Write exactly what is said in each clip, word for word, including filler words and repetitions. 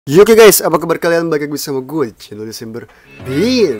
Yo, oke guys, apa kabar kalian? Balik lagi sama gue di channel Desember Bin.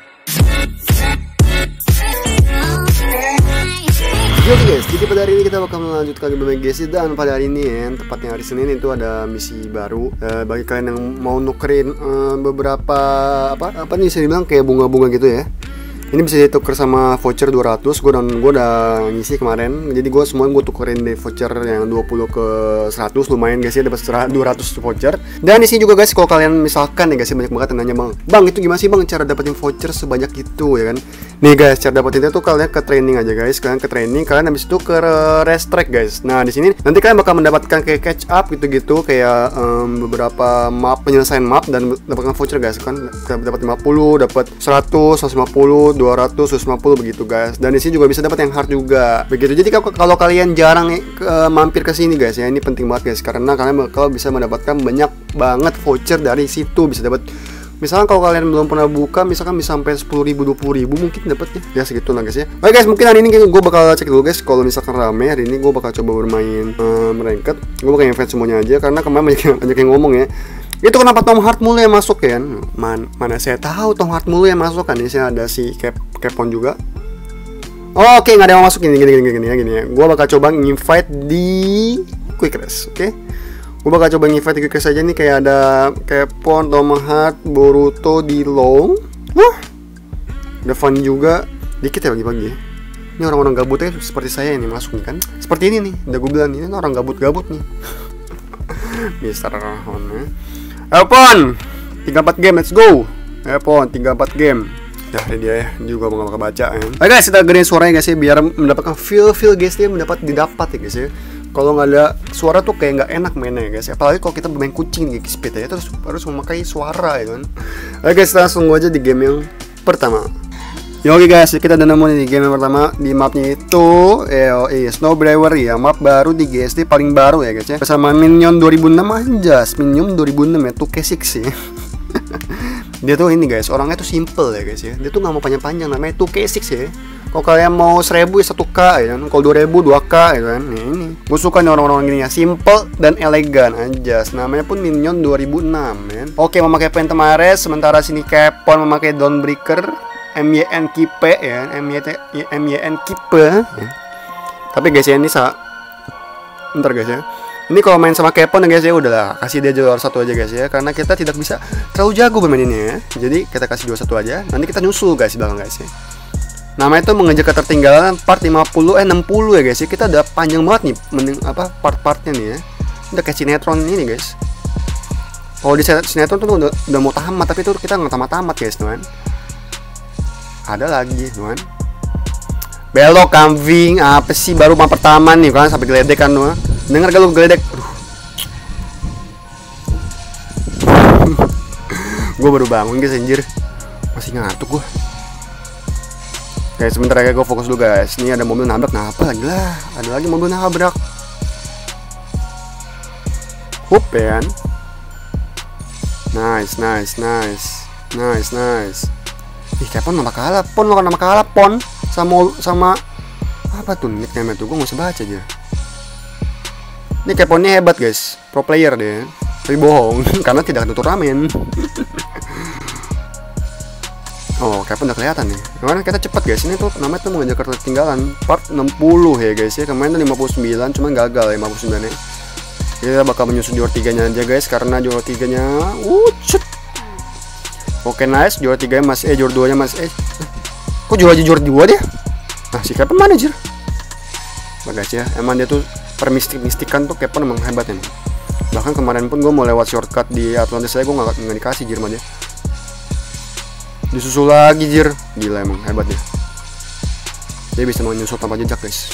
Yo oke guys, jadi pada hari ini kita bakal melanjutkan game G S dan pada hari ini ya, tepatnya hari Senin itu ada misi baru uh, bagi kalian yang mau nukerin uh, beberapa apa apa nih saya bilang kayak bunga-bunga gitu ya. Ini bisa ditukar sama voucher dua ratus. Gue udah, gue udah ngisi kemarin. Jadi gue semua gue tukerin di voucher yang dua puluh ke seratus. Lumayan guys ya, dapat dua ratus voucher. Dan di sini juga guys, kalau kalian misalkan ya guys, banyak banget yang nanya, Bang, Bang itu gimana sih Bang cara dapetin voucher sebanyak itu ya kan? Nih guys, cara dapetin itu kalian ke training aja guys. Kalian ke training, kalian habis itu ke rest track guys. Nah, di sini nanti kalian bakal mendapatkan kayak catch up gitu-gitu, kayak um, beberapa map, penyelesaian map dan dapatkan voucher guys kan. Dapat lima puluh, dapat seratus, seratus lima puluh, dua ratus, seratus lima puluh begitu guys. Dan di sini juga bisa dapat yang hard juga. Begitu. Jadi kalau kalian jarang ke, mampir ke sini guys ya, ini penting banget guys karena kalian bakal bisa mendapatkan banyak banget voucher dari situ. Bisa dapat, misalkan kalau kalian belum pernah buka, misalkan bisa sampai sepuluh ribu, dua puluh ribu mungkin dapatnya. Ya segitu lah guys ya. Oke guys, mungkin hari ini gue bakal cek dulu guys. Kalau misalkan rame hari ini gue bakal coba bermain um, ranked. Gue bakal invite semuanya aja karena kemarin banyak yang, banyak yang ngomong ya. Itu kenapa Tom Hart mulu yang masuk ya? Man, mana saya tahu Tom Hart mulu yang masuk kan? Ini ada si Cap Capon juga. Oh, oke, okay, nggak ada yang masuk gini gini gini gini ya gini ya. Gua bakal coba invite di Quick Race, oke? Okay? Gua bakal coba invite di Quick Race aja nih, kayak ada Capon, Tom Hart, Boruto, Dilong. Wah, ada Fun juga. Dikit ya pagi-pagi ya. Ini orang-orang gabutnya seperti saya ini masuk nih kan? Seperti ini nih, udah gue bilang ini orang gabut-gabut nih. Mister Rahon ya. Epon, tiga empat game, let's go. Epon, tiga empat game. Ya, ini dia ya, ini juga mau bakal baca ya. Oke guys, kita gedein suaranya guys ya, biar mendapatkan feel-feel guys ya, mendapat didapat ya guys ya. Kalau nggak ada suara tuh kayak nggak enak mainnya ya guys. Apalagi kalau kita bermain kucing nih speed ya, terus harus memakai suara ya kan. Oke guys, langsung aja di game yang pertama. Ya oke guys, kita udah nemu nih di game yang pertama. Di mapnya itu eh, oh, iya, Snow Brewery ya, map baru di G S D, paling baru ya guys ya. Bersama Minion dua ribu enam aja, Minion dua ribu enam ya, two K six sih. Dia tuh ini guys, orangnya tuh simple ya guys ya. Dia tuh nggak mau panjang-panjang, namanya two K six ya. Kalau kalian mau seribu ya satu K ya kan, kalau dua ribu dua K ya kan. Nih, ini gue suka nih orang-orang gini ya, simple dan elegan aja. Namanya pun Minion dua ribu enam ya. Oke, memakai Pentamares, sementara sini Capon memakai Dawnbreaker, M Y N Kipe ya, M Y N Kipe ya. Tapi guys ya, ini sa bentar guys ya. Ini kalau main sama Capon ya guys ya, udahlah kasih dia juara satu aja guys ya, karena kita tidak bisa terlalu jago bermain ini ya. Jadi kita kasih juara satu aja. Nanti kita nyusul guys di belakang guys ya. Nama itu mengejar ketertinggalan part lima puluh eh enam puluh ya guys ya. Kita udah panjang banget nih mending apa part-partnya nih ya. Udah kayak sinetron ini guys. Kalau di sinetron tuh udah, udah mau tamat, tapi itu kita nggak tamat-tamat guys teman. Ada lagi teman. Belok kambing, apa sih baru map pertama nih kan sampai geledek kan tuh. Dengar gak lu geledek? Aduh. Gue baru bangun guys anjir. Masih ngantuk gue. Oke, sebentar ya gue fokus dulu guys. Ini ada mobil nabrak, nah apa lagi lah? Ada lagi mobil nabrak. Hup ya. Nice, nice, nice. Nice, nice. Ih, Capon nama kalah, Pon lo kan nama kalah, Pon sama sama apa tuh nickname tuh, gue nggak usah baca aja. Ini Caponnya hebat guys, pro player deh, tapi bohong karena tidak ada turnamen. Oh, Capon udah kelihatan nih. Kemarin kita cepat guys, ini tuh namanya tuh mengejar ketertinggalan part enam puluh ya guys ya. Kemarin tuh lima puluh sembilan, cuman gagal ya lima puluh sembilan ya. Kita bakal menyusun juara tiganya aja guys, karena juara tiganya, ucut. Oke nice, juara tiga masih eh juara dua nya masih eh kok juara aja juara dua dia? Nah si Capon mana anjir? Nah guys ya, emang dia tuh permistik-mistikan tuh Capon emang hebat ya. Bahkan kemarin pun gue mau lewat shortcut di Atlantis saya, gue gak, gak dikasih jir dia. Disusul lagi jir, gila emang hebat ya. Dia bisa menyusul tanpa jejak guys.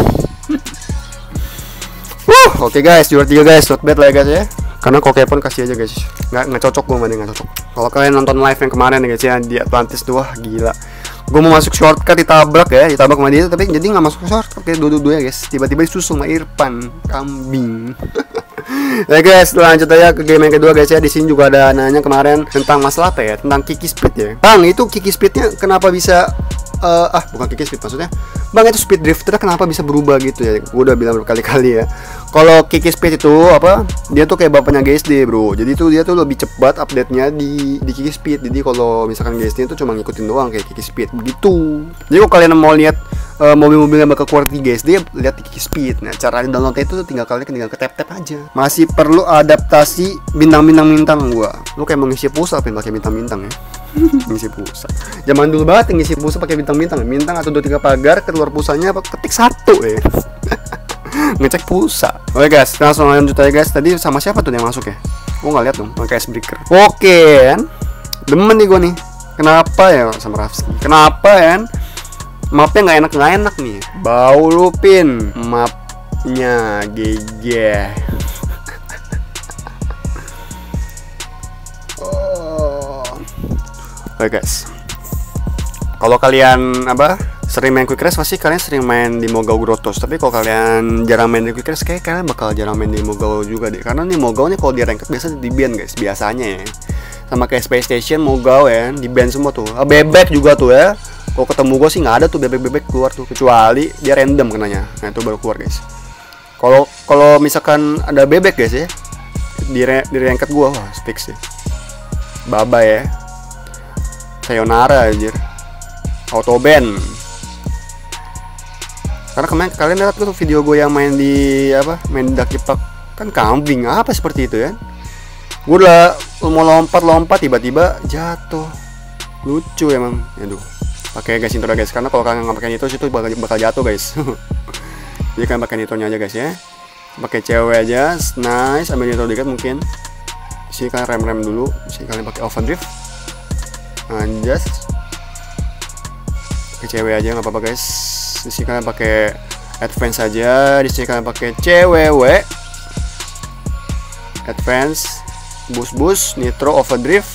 uh, Oke okay guys, juara tiga guys, not bad lah ya guys ya. Karena kok Capon kasih aja guys, nggak nggak cocok gue mana nggak cocok. Kalau kalian nonton live yang kemarin ya guys ya di Atlantis tuh, wah gila. Gue mau masuk shortcut ditabrak ya, ditabrak sama dia, tapi jadi nggak masuk shortcut kayak dua-dua ya guys. Tiba-tiba disusul sama Irfan, kambing. Ya guys, lanjut aja ke game yang kedua guys ya. Di sini juga ada nanya kemarin tentang masalah apa ya, tentang Kiki Speed ya. Bang, itu Kiki Speednya kenapa bisa uh, ah bukan kick speed maksudnya. Bang itu speed drifter kenapa bisa berubah gitu ya? Gue udah bilang berkali-kali ya. Kalau kick speed itu apa? Dia tuh kayak bapaknya G S D bro. Jadi tuh dia tuh lebih cepat update-nya di di kick speed. Jadi kalau misalkan G S D itu cuma ngikutin doang kayak kick speed begitu. Jadi kalau kalian mau lihat uh, mobil-mobil yang bakal keluar di G S D, lihat di kick speed. Nah cara downloadnya itu tinggal kalian tinggal ke tap-tap aja. Masih perlu adaptasi bintang-bintang bintang gua. Lu kayak mau ngisi pulsa pengen pakai bintang-bintang ya. Ngisi pulsa. Zaman dulu banget ngisi pulsa pakai bintang-bintang. Bintang atau dua tiga pagar, keluar pulsanya apa ketik satu ya. Ngecek pulsa. Oke guys, langsung lanjut aja guys. Tadi sama siapa tuh yang masuk ya? Gua nggak lihat dong, pakai Icebreaker. Oke kan. Demen nih gua nih. Kenapa ya sama Rafski? Kenapa ya? Mapnya nggak enak nggak enak nih. Bau lupin mapnya G G. Oke guys, kalau kalian apa sering main quick race pasti kalian sering main di Mogao Grottos. Tapi kalau kalian jarang main di quick race, kayak kalian bakal jarang main di Mogao juga deh. Karena nih Mogao nih kalau di ranked biasa di ban guys, biasanya ya. Sama kayak Space Station, Mogao ya, di ban semua tuh. Ah, bebek juga tuh ya. Kalau ketemu gue sih nggak ada tuh bebek-bebek keluar tuh, kecuali dia random kenanya. Nah itu baru keluar guys. Kalau kalau misalkan ada bebek guys ya, di di ranked gue wah fix ya. Baba ya. Sayonara anjir. Auto ban. Karena kemarin kalian lihat tuh video gue yang main di apa? Main di Ducky Park kan kambing apa seperti itu ya. Gue udah mau lompat-lompat tiba-tiba jatuh. Lucu emang. Aduh. Pakai gas intro guys karena kalau kalian nggak pakai nitro itu bakal, bakal jatuh guys. Jadi kalian pakai nitronya aja guys ya. Pakai cewek aja. Nice, ambil nitro dikit mungkin. Sini kalian rem-rem dulu. Sini kalian pakai overdrive. Anjas ke cewek aja nggak apa-apa guys. Di sini kalian pakai advance aja. Di sini kalian pakai cewek advance boost boost nitro overdrive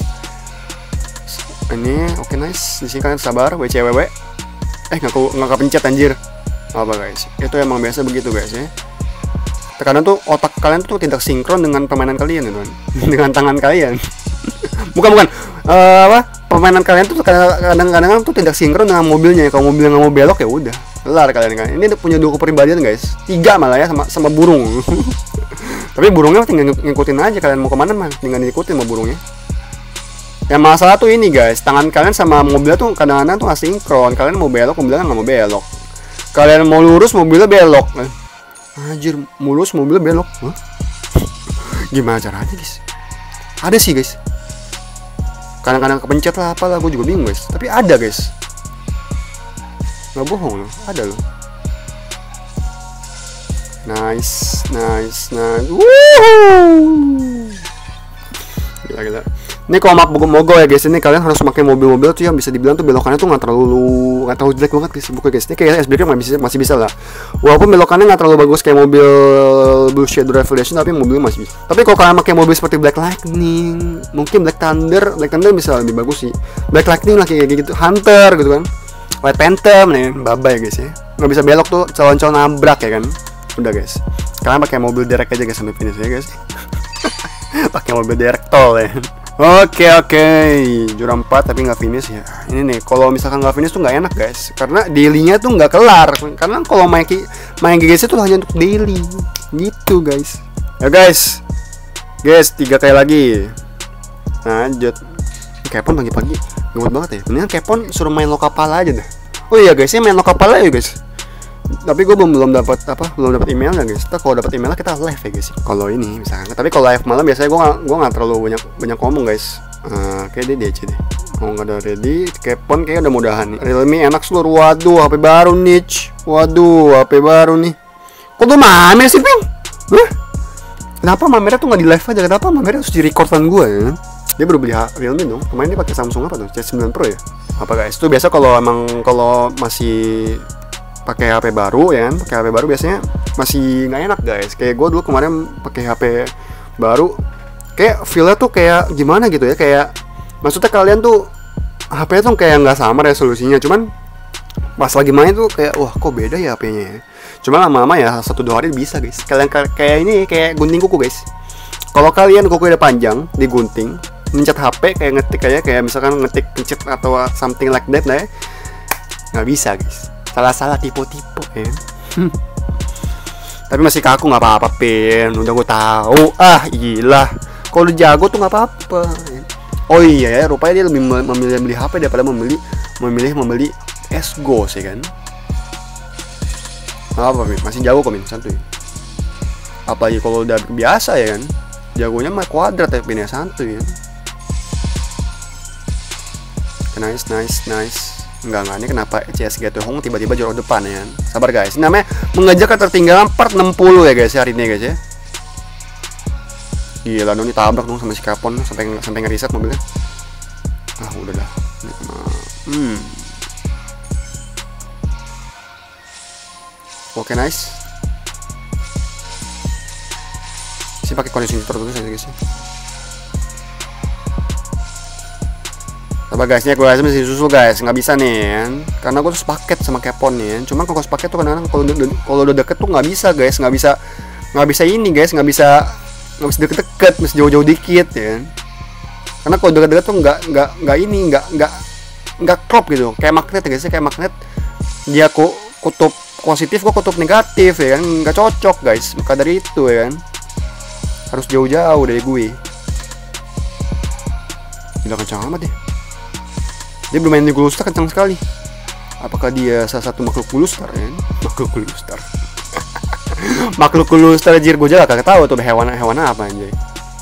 ini oke okay, nice. Di sini kalian sabar W C W W eh nggak nggak kepencet anjir apa guys, itu emang biasa begitu guys ya. Terkadang tuh otak kalian tuh tidak sinkron dengan permainan kalian ya teman. Dengan tangan kalian. bukan bukan uh, apa permainan kalian tuh kadang-kadang tuh tidak sinkron dengan mobilnya. Kalau mobilnya nggak mau belok ya udah kelar kalian kan. Ini punya dua kepribadian guys, tiga malah ya sama sama burung. Tapi burungnya tinggal ngikutin aja, kalian mau kemana mah tinggal ngikutin sama burungnya. Yang masalah tuh ini guys, tangan kalian sama mobilnya tuh kadang-kadang tuh nggak sinkron. Kalian mau belok mobilnya nggak mau belok, kalian mau lurus mobilnya belok. Anjir, mulus mobilnya belok. Hah? Gimana caranya guys? Ada sih guys, kadang-kadang kepencet lah apalah, gue juga bingung guys. Tapi ada guys, nggak bohong loh, ada loh. Nice, nice, nice. Woohoo! Gila gila. Ini kalau map Mogao ya guys, ini kalian harus pakai mobil-mobil tuh yang bisa dibilang tuh belokannya tuh nggak terlalu nggak terlalu jelek banget guys, bukan guys. Ini kayak S B K masih bisa masih bisa lah. Walaupun belokannya nggak terlalu bagus kayak mobil Blue Shadow Revelation, tapi mobilnya masih bisa. Tapi kalau kalian pakai mobil seperti Black Lightning, mungkin Black Thunder, Black Thunder bisa lebih bagus sih. Black Lightning lah kayak gitu, Hunter gitu kan, White Phantom nih, babay guys ya. Nggak bisa belok tuh, calon-calon nabrak ya kan. Udah guys, kalian pakai mobil derek aja guys sampai finish ya guys. Pakai mobil derek tol ya. Oke oke, jurang empat tapi nggak finish ya. Ini nih, kalau misalkan nggak finish tuh nggak enak guys, karena dailynya tuh nggak kelar. Karena kalau main main G G C tuh hanya untuk daily, gitu guys. Ya guys, guys tiga kali lagi. Lanjut. Kepon pagi-pagi ngebut banget ya. Mendingan Kepon suruh main lokapala aja dah. Oh iya guys, ya main lokapala ya guys. Tapi gue belum belum dapat apa belum dapat emailnya guys. Kita kalau dapat emailnya kita live ya guys. Kalau ini misalkan. Tapi kalau live malam biasanya gue nggak gue nggak terlalu banyak banyak ngomong guys. Uh, kayak dia D C deh. Mau nggak ada ready. Kepon kayak udah mudahan nih. Realme enak seluruh. Waduh, H P baru nih. Waduh, H P baru nih. Kok tuh mamer sih Ping? Hah? Kenapa mamernya tuh nggak di live aja? Kenapa mamernya harus di recordan gue ya? Dia baru beli Realme dong. Kemarin dia pakai Samsung apa tuh? C sembilan Pro ya? Apa guys? Itu biasa kalau emang kalau masih pakai H P baru ya kan, pakai H P baru biasanya masih nggak enak guys. Kayak gue dulu kemarin pakai H P baru, kayak feelnya tuh kayak gimana gitu ya, kayak maksudnya kalian tuh H P tuh kayak nggak sama resolusinya, cuman pas lagi main tuh kayak wah kok beda ya H P-nya ya. Cuma lama-lama ya satu dua hari bisa guys. Kalian kayak ini kayak gunting kuku guys. Kalau kalian kuku udah panjang digunting, mencet H P kayak ngetik kayak kayak misalkan ngetik pencet atau something like that lah ya. nggak bisa guys, salah-salah tipe-tipe ya. Tapi masih kaku nggak apa-apa Pin, udah gue tahu. Ah gila, kalau udah jago tuh nggak apa-apa. Oh iya ya, rupanya dia lebih memilih beli H P daripada memilih memilih membeli S G O sih kan. Apa Pin, masih jago kok Pin, santuy. Apalagi kalau udah biasa ya kan, jagonya mah kuadrat ya Pin ya, santuy ya. Nice nice nice. Enggak enggak, ini kenapa C S G A Hong tiba-tiba jorok depan ya. Sabar guys, ini namanya mengejar ketertinggalan part enam puluh ya guys ya, hari ini guys ya. Gila dong, ditabrak dong sama si Capon sampai sampai ngeriset mobilnya. Ah udahlah. Hmm. Oke nice. Si pakai kondisi terus guys ya. Sabar guys, nih gue masih susul guys, nggak bisa nih kan, karena gue tuh sepaket sama Capon nih kan. Cuman kalau sepaket tuh kadang-kadang kalau kalau udah deket tuh nggak bisa guys, nggak bisa nggak bisa ini guys, nggak bisa nggak bisa deket-deket, mesti jauh-jauh dikit ya kan. Karena kalau deket-deket tuh nggak nggak nggak ini nggak nggak nggak crop gitu, kayak magnet ya guys, kayak magnet dia kok kutub positif kok kutub negatif ya kan, nggak cocok guys. Maka dari itu ya kan, harus jauh-jauh dari gue. Gila kencang amat deh. Dia bermain di Gulstar kencang sekali. Apakah dia salah satu makhluk Gulstar ya? Makhluk Gulstar. Makhluk Gulstar anjir, gue aja gak tahu tuh hewan-hewan apa anjay.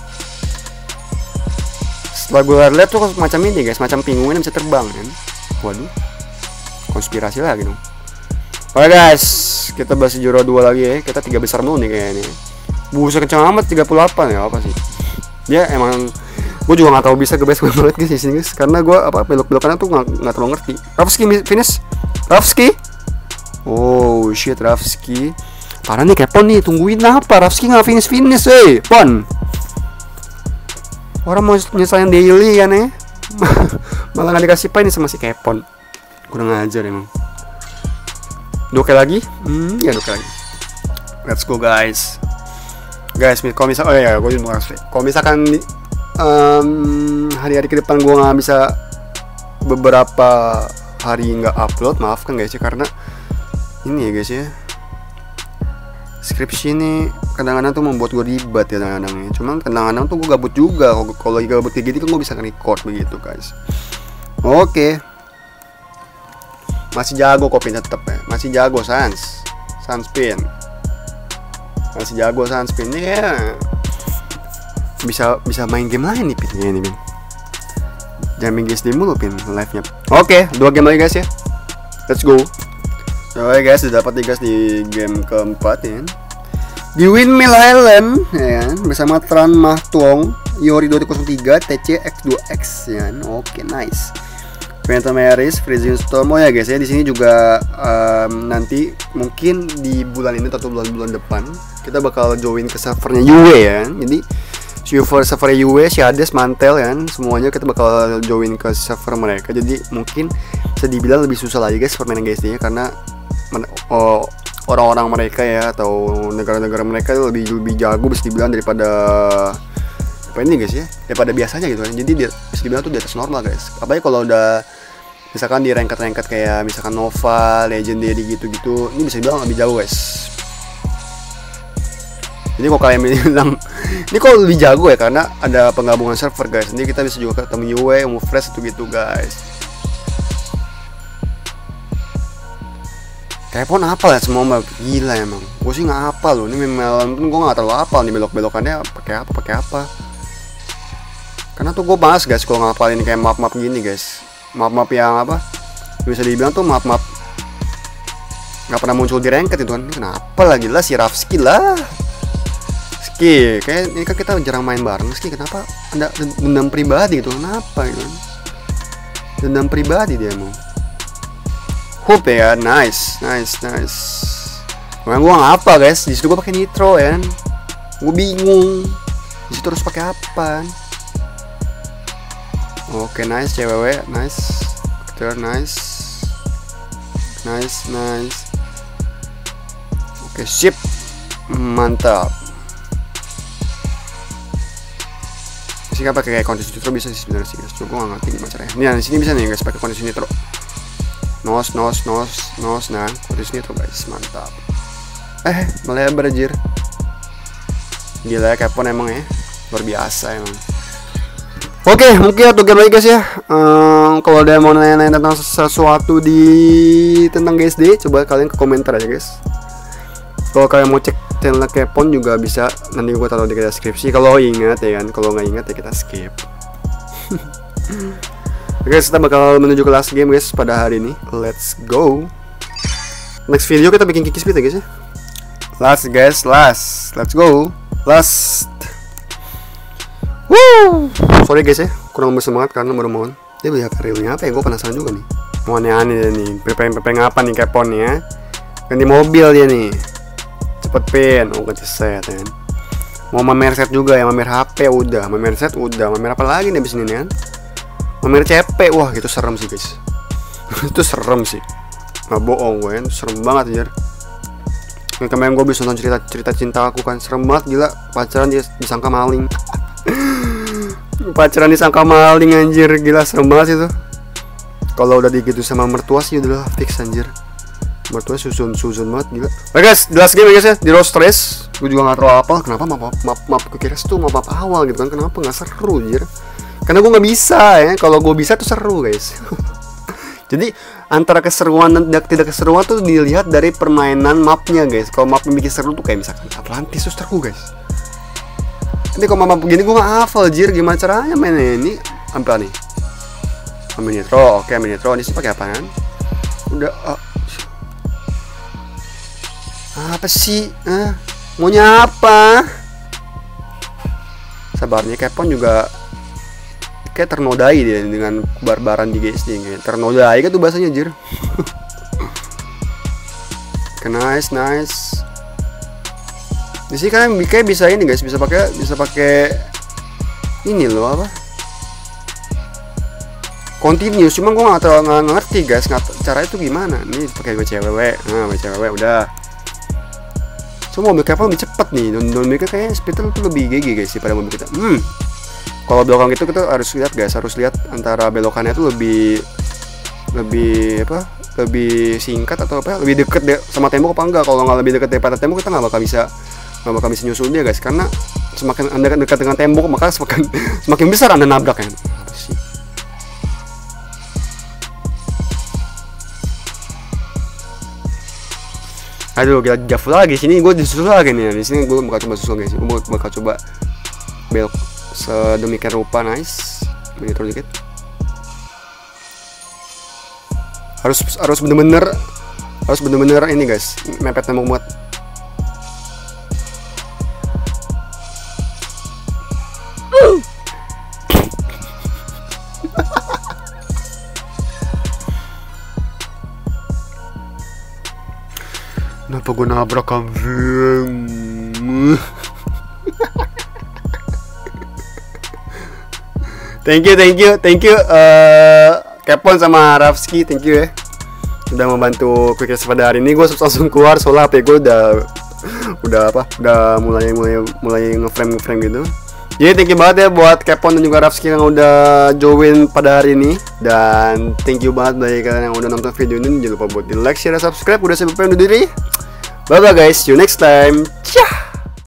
Setelah gue lihat tuh macam ini guys, macam penguin yang bisa terbang kan. Waduh. Konspirasi lagi dong. Oke guys, kita bahas juara dua lagi ya. Kita tiga besar mulu nih kayaknya. Buset kencang amat tiga puluh delapan ya, apa sih? Dia emang, gue juga nggak tahu bisa ke base banget guys di sini guys, karena gue apa belok-belokannya tuh nggak terlalu ngerti. Rafski finish, Rafski, oh shit Rafski, parah nih Capon nih, tungguin apa Rafski nggak finish finish, eh Pon, orang mau nyeselin daily kan ya, malah nggak dikasih pain nih sama si Capon, kurang ajar emang. Dua kali lagi, hmm ya dua kali lagi, let's go guys, guys kalau misal, oh ya gue mau kasih, kalau misalkan Um, hari-hari ke depan gue nggak bisa beberapa hari nggak upload, maafkan guys ya, karena ini ya guys ya, skripsi ini kadang-kadang tuh membuat gue ribet ya kadang-kadang ya. Cuman kadang-kadang tuh gue gabut juga, kalau lagi gabut kayak gitu kan gue bisa nge-record begitu guys. Oke, masih jago Kopin tetep ya, masih jago Sans Sanspin, masih jago Sanspin ya. bisa bisa main game lain nih Pin ya, nih Pin, jangan main G S D mulu Pin live nya. Oke, dua game lagi guys ya, let's go. Oke guys, sudah dapat nih guys di game keempat ya, di Windmill Island ya kan, bersama Tran Mah Tuong Yori dua nol tiga T C X dua X ya kan. Oke nice. Phantom Aris, Freezing Storm. Oh ya guys ya, di sini juga um, nanti mungkin di bulan ini atau bulan-bulan depan kita bakal join ke servernya U W ya kan. Jadi server server U W, si Hades, Mantel kan, semuanya kita bakal join ke server mereka. Jadi mungkin bisa dibilang lebih susah lagi guys permainan G S D nya, karena oh, orang-orang mereka ya atau negara-negara mereka lebih lebih jago bisa dibilang daripada apa ini guys ya, daripada biasanya gitu kan. Jadi dia bisa dibilang tuh di atas normal guys. Apalagi kalau udah misalkan di ranket-ranket kayak misalkan Nova, Legendary gitu-gitu, ini bisa dibilang lebih jauh guys. Jadi kalau kalian bilang ini kok lebih jago ya, karena ada penggabungan server guys. Nanti kita bisa juga ketemu U W, Move Fresh itu gitu guys. Capon hafal ya semua mbak, gila emang. Gue sih nggak hafal loh, ini memang gue nggak terlalu hafal nih belok-belokannya pakai apa pakai apa. Karena tuh gue bahas guys kalau ngapalin kayak map-map gini guys, map-map yang apa bisa dibilang tuh map-map nggak pernah muncul di ranked itu kan. Ini kenapa lagi lah si Rafski lah. Ski, kayak ini kan kita jarang main bareng. Ski, kenapa ada dendam pribadi gitu? Kenapa gitu? Dendam pribadi dia mau. Hoop ya, nice, nice, nice. Memang gua nggak apa guys. Di situ gua pakai nitro ya. Kan? Gua bingung. Di situ harus pakai apa? Oke, nice, C W W, nice, Terus nice, nice, nice. Oke, sip, mantap. Sih kan pakai kondisi nitro bisa sih sebenarnya sih guys. Coba gua nggak ngerti gimana caranya. Nih di sini bisa nih guys pakai kondisi nitro. nos nos nos nos. Nah terus ini tuh guys, mantap. Eh melebar anjir. Gila ya Capcom emang ya, luar biasa emang. Oke, mungkin itu game lagi guys ya. Um, kalau ada yang mau nanya-nanya tentang sesuatu di tentang G S D, coba kalian ke komentar aja guys. Kalau kalian mau cek channel Capcom juga bisa, nanti gue taruh di deskripsi. Kalau ingat ya kan, kalau nggak ingat ya kita skip. Oke, kita bakal menuju ke last game guys pada hari ini. Let's go. Next video kita bikin kiki speed ya guys ya. Last guys, last. Let's go. Last. Woo. Sorry guys ya, kurang bersemangat karena baru mohon. Dia beli H P realnya apa ya? Gue penasaran juga nih. Mau aneh-aneh nih. Prepeng-prepeng apa nih Capcom nih ya? Ganti mobil dia nih. Cepet pin. Oh ganti set ya kan. Mau mamer set juga ya, mamer H P udah, mamer set udah, mamer apa lagi nih abis ini nih kan? Mamer C P, wah gitu serem sih guys. Itu serem sih. Nggak bohong gue kan, serem banget anjir. Yang kemarin gue bisa nonton cerita cerita cinta aku kan, serem banget gila. Pacaran dia disangka maling. Pacaran disangka maling anjir, gila serem banget itu. Kalau udah digitu sama mertua sih udah fix anjir. Mertua susun susun banget gila. Oke guys, the last game ya guys ya, di Lost Trace. Gue juga nggak terlalu apa. Kenapa map map map kukira tuh map map awal gitu kan? Kenapa nggak seru anjir? Karena gue nggak bisa ya. Kalau gue bisa tuh seru guys. Jadi antara keseruan dan tidak, tidak keseruan tuh dilihat dari permainan mapnya guys. Kalau map yang bikin seru tuh kayak misalkan Atlantis tuh seru guys. Ini kalau map begini gue nggak hafal jir, gimana caranya mainnya ini? Apa nih? Ambil nitro, oke ambil nitro. Ini sih pakai apaan? Udah. Uh, apa sih? Uh, maunya apa? Sabarnya Capcom juga kayak ternodai dia dengan barbaran di G S D kayak ternodai kan tuh bahasanya jir. Nice nice. Di sini kalian kayak bisa ini guys, bisa pakai bisa pakai ini loh apa? Continuous, cuma gue nggak tahu nggak ngerti guys, nggak cara itu gimana. Nih pakai B C W W, nah B C W W udah. Cuma mobil Capcom lebih cepat nih, dan mobil kayak speednya tuh lebih G G guys daripada mobil kita. Hmm. Kalau belokang gitu kita harus lihat guys, harus lihat antara belokannya tuh lebih lebih apa? Lebih singkat atau apa? Lebih deket deh sama tembok apa enggak? Kalau nggak lebih deket daripada tembok kita nggak bakal bisa nggak bakal bisa nyusul dia guys, karena semakin anda dekat dengan tembok maka semakin semakin besar anda nabrak kan. Apa sih? Aduh, gila jauh lagi sini gue disusul lagi nih. Di sini gue bakal coba susul guys. Gue bakal coba belok sedemikian rupa. Nice. Menitro dikit. Harus harus bener-bener harus bener-bener ini guys, mepet tembok banget. Kenapa gue nabrak kambing? Thank you, thank you, thank you uh, Capcom sama Rafski, thank you ya udah membantu quick race pada hari ini. Gue langsung keluar soalnya H P gue udah udah apa? Udah mulai mulai mulai ngeframe ngeframe gitu. Jadi thank you banget ya buat Capcom dan juga Rafski yang udah join pada hari ini. Dan thank you banget bagi kalian yang udah nonton video ini. Jangan lupa buat di like, share, dan subscribe. Udah sampai undur diri. Bye bye guys, see you next time. Ciao.